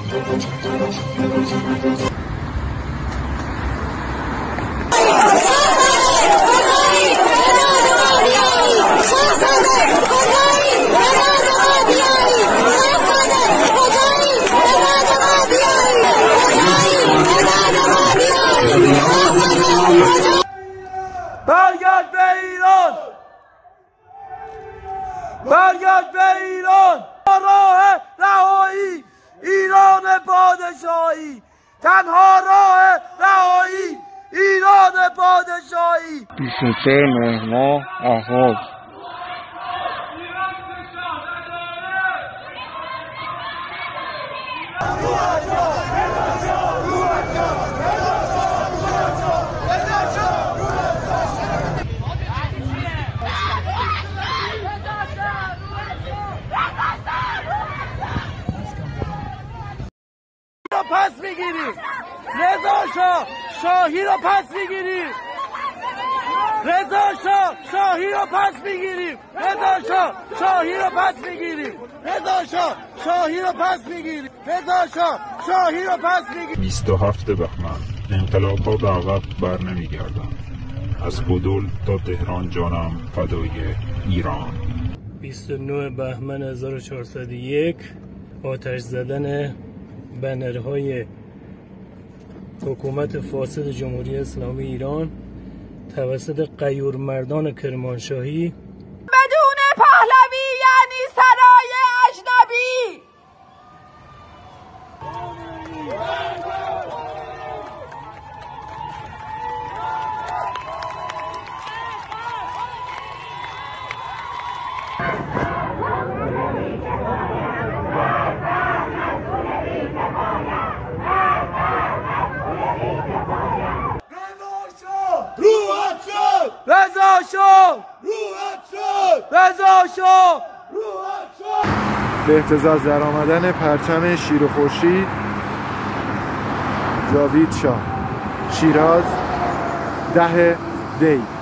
برگرد به ایران، برگرد به ایران. راه رهایی ایران پادشاهی، تنها راه رهایی ایران پادشاهی. 23 مهر آغاز. پس میگیریم رضا شاه شاهی رو پس میگیریم، رضا شاه شاهی رو پس میگیریم، رضا شاه شاهی رو پس میگیریم، رضا شاه شاهی رو پس میگیریم، رضا شاه شاهی رو پس میگیریم. 27 بهمن انقلاب‌ها به عقب بر نمیگردند. از گدل تا تهران جانم فدای ایران. 29 بهمن 1401 آتش زدن بنرهای حکومت فاسد جمهوری اسلامی ایران توسط غیورمردان کرمانشاهی بدون پهلوی یعنی سرای اجنبی. رضا شاه روحت شد، رضا شاه روحت شد. به اهتزاز در آمدن پرچم شیر و خورشید، جاوید شاه، شیراز، 10 دی.